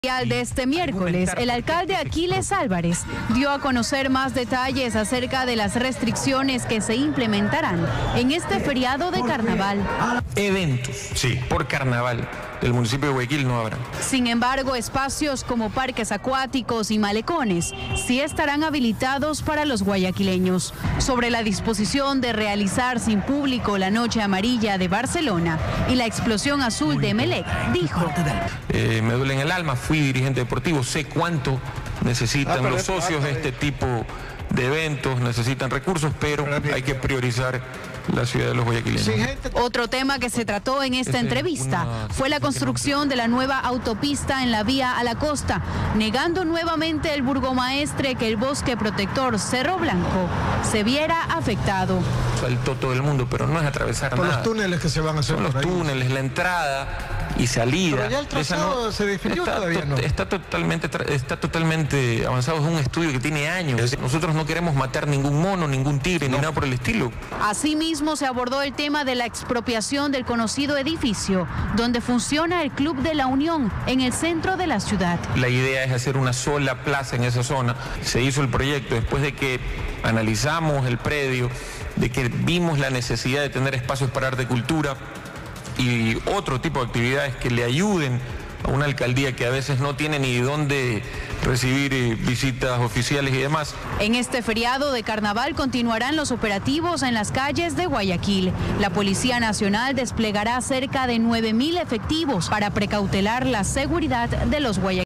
De este miércoles, el alcalde Aquiles Álvarez dio a conocer más detalles acerca de las restricciones que se implementarán en este feriado de carnaval. Eventos, sí, por carnaval del municipio de Guayaquil no habrá. Sin embargo, espacios como parques acuáticos y malecones sí estarán habilitados para los guayaquileños. Sobre la disposición de realizar sin público la Noche Amarilla de Barcelona y la Explosión Azul de Emelec, dijo: me duele en el alma, fui dirigente deportivo, sé cuánto necesitan los socios de este tipo de eventos, necesitan recursos, pero hay que priorizar la ciudad de los guayaquileños. Otro tema que se trató en esta entrevista fue la construcción de la nueva autopista en la vía a la costa, negando nuevamente el burgomaestre que el bosque protector Cerro Blanco se viera afectado. Saltó todo el mundo, pero no es atravesar nada. Por los túneles que se van a hacer. Son los túneles, la entrada y salida. Pero ya el trazado se definió, todavía no. Está totalmente avanzado, es un estudio que tiene años. Nosotros no queremos matar ningún mono, ningún tigre, ni nada por el estilo. Asimismo, se abordó el tema de la expropiación del conocido edificio donde funciona el Club de la Unión en el centro de la ciudad. La idea es hacer una sola plaza en esa zona. Se hizo el proyecto después de que analizamos el predio, de que vimos la necesidad de tener espacios para arte y cultura y otro tipo de actividades que le ayuden a una alcaldía que a veces no tiene ni dónde recibir visitas oficiales y demás. En este feriado de carnaval continuarán los operativos en las calles de Guayaquil. La Policía Nacional desplegará cerca de 9.000 efectivos para precautelar la seguridad de los guayaquileños.